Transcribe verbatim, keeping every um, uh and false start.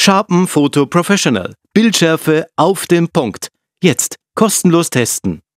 Sharpen Photo Professional. Bildschärfe auf den Punkt. Jetzt kostenlos testen.